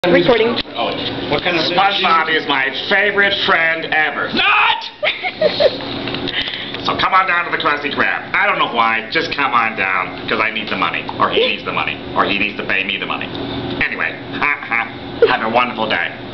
Recording. Oh, what kind of SpongeBob is my favorite friend ever. Not! So come on down to the Krusty Krab. I don't know why, just come on down, because I need the money. Or he needs the money. Or he needs to pay me the money. Anyway, have a wonderful day.